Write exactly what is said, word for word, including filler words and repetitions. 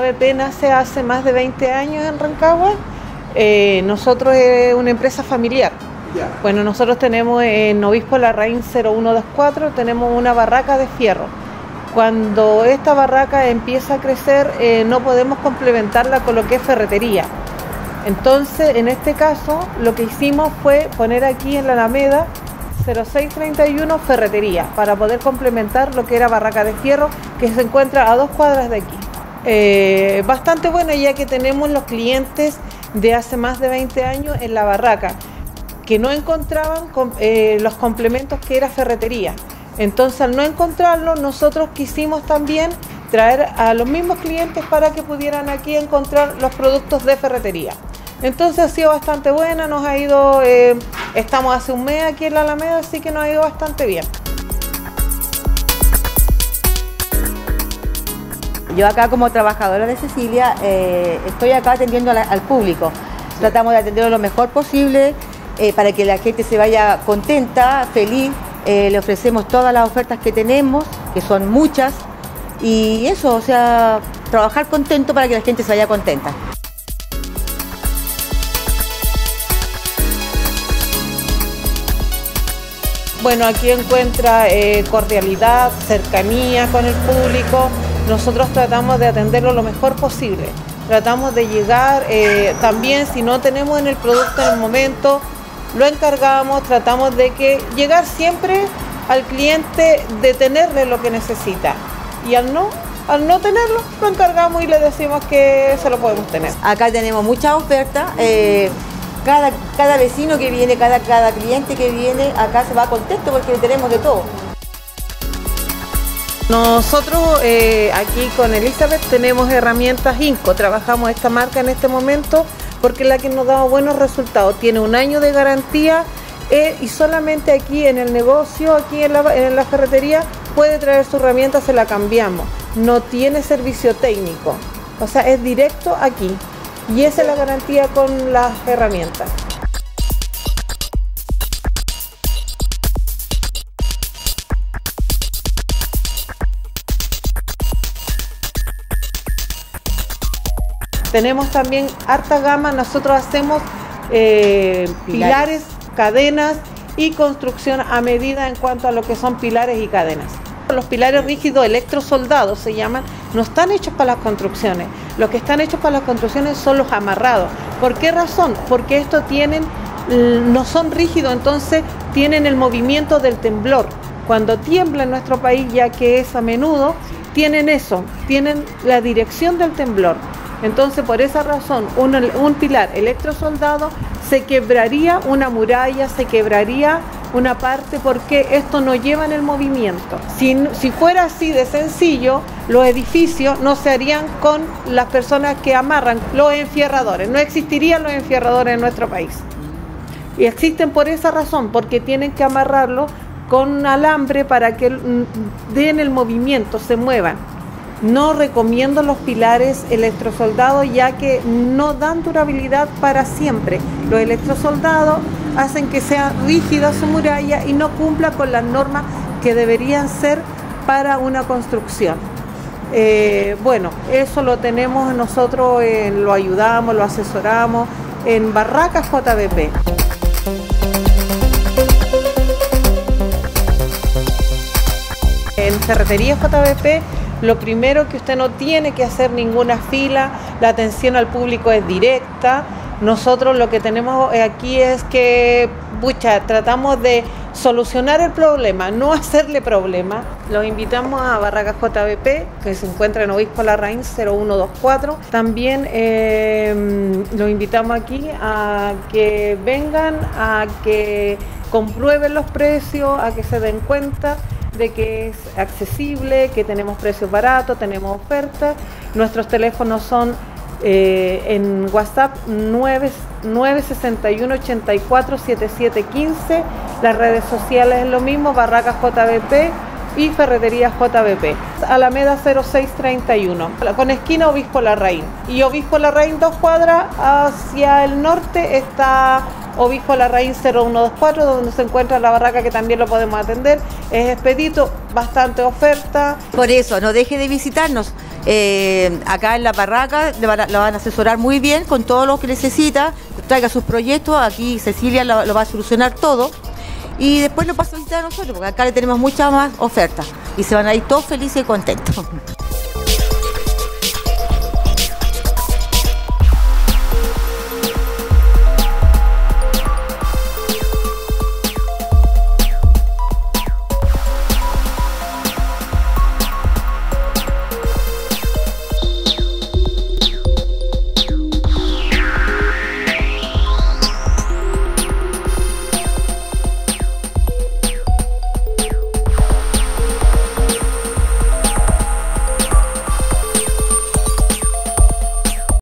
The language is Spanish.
B P nace hace más de veinte años en Rancagua. Eh, nosotros es una empresa familiar. Ya. Bueno, nosotros tenemos en Obispo Larraín cero uno dos cuatro, tenemos una barraca de fierro. Cuando esta barraca empieza a crecer, eh, no podemos complementarla con lo que es ferretería. Entonces, en este caso, lo que hicimos fue poner aquí en la Alameda cero seis treinta y uno ferretería, para poder complementar lo que era barraca de fierro, que se encuentra a dos cuadras de aquí. Eh, bastante bueno, ya que tenemos los clientes de hace más de veinte años en la barraca, que no encontraban con, eh, los complementos que era ferretería. Entonces, al no encontrarlo, nosotros quisimos también traer a los mismos clientes para que pudieran aquí encontrar los productos de ferretería. Entonces ha sido bastante buena, nos ha ido, eh, estamos hace un mes aquí en la Alameda, así que nos ha ido bastante bien. Yo acá como trabajadora de Cecilia, eh, estoy acá atendiendo a la, al público. Sí. Tratamos de atenderlo lo mejor posible eh, para que la gente se vaya contenta, feliz. Eh, le ofrecemos todas las ofertas que tenemos, que son muchas, y eso, o sea, trabajar contento para que la gente se vaya contenta. Bueno, aquí encuentra eh, cordialidad, cercanía con el público. Nosotros tratamos de atenderlo lo mejor posible. Tratamos de llegar, eh, también si no tenemos en el producto en el momento, lo encargamos, tratamos de que llegar siempre al cliente, de tenerle lo que necesita. Y al no, al no tenerlo, lo encargamos y le decimos que se lo podemos tener. Acá tenemos muchas ofertas. Eh, Cada, cada vecino que viene, cada, cada cliente que viene, acá se va contento porque tenemos de todo. Nosotros eh, aquí con Elizabeth tenemos herramientas Inco, trabajamos esta marca en este momento porque es la que nos da buenos resultados. Tiene un año de garantía eh, y solamente aquí en el negocio, aquí en la, en la ferretería, puede traer su herramienta, se la cambiamos. No tiene servicio técnico, o sea, es directo aquí. Y esa es la garantía con las herramientas. Tenemos también harta gama, nosotros hacemos eh, pilares, cadenas y construcción a medida en cuanto a lo que son pilares y cadenas. Los pilares rígidos electrosoldados se llaman, no están hechos para las construcciones. Los que están hechos para las construcciones son los amarrados. ¿Por qué razón? Porque estos tienen, no son rígidos, entonces tienen el movimiento del temblor. Cuando tiembla en nuestro país, ya que es a menudo, tienen eso, tienen la dirección del temblor. Entonces, por esa razón, un, un pilar electrosoldado se quebraría una muralla, se quebraría una parte porque esto no lleva en el movimiento. Si, si fuera así de sencillo, los edificios no se harían con las personas que amarran, los enfierradores. No existirían los enfierradores en nuestro país. Y existen por esa razón, porque tienen que amarrarlo con alambre para que den el movimiento, se muevan. No recomiendo los pilares electrosoldados ya que no dan durabilidad para siempre. Los electrosoldados hacen que sea rígida su muralla y no cumpla con las normas que deberían ser para una construcción. Eh, bueno, eso lo tenemos nosotros, eh, lo ayudamos, lo asesoramos en Barracas J B P. En Ferretería J B P, lo primero que usted no tiene que hacer ninguna fila, la atención al público es directa. Nosotros lo que tenemos aquí es que, pucha, tratamos de solucionar el problema, no hacerle problema. Los invitamos a Barracas J B P, que se encuentra en Obispo Larraín cero uno dos cuatro. También eh, los invitamos aquí a que vengan, a que comprueben los precios, a que se den cuenta de que es accesible, que tenemos precios baratos, tenemos ofertas. Nuestros teléfonos son eh, en WhatsApp nueve seis uno, ochenta y cuatro, setenta y siete quince. Las redes sociales es lo mismo, Barracas J B P y Ferretería J B P. Alameda cero seis treinta y uno, con esquina Obispo Larraín. Y Obispo Larraín, dos cuadras hacia el norte, está Obispo Larraín cero uno dos cuatro, donde se encuentra la barraca, que también lo podemos atender. Es expedito, bastante oferta. Por eso, no deje de visitarnos. Eh, acá en la barraca le van, a, lo van a asesorar muy bien con todo lo que necesita, traiga sus proyectos, aquí Cecilia lo, lo va a solucionar todo y después lo pasa a visitar a nosotros, porque acá le tenemos muchas más ofertas y se van a ir todos felices y contentos.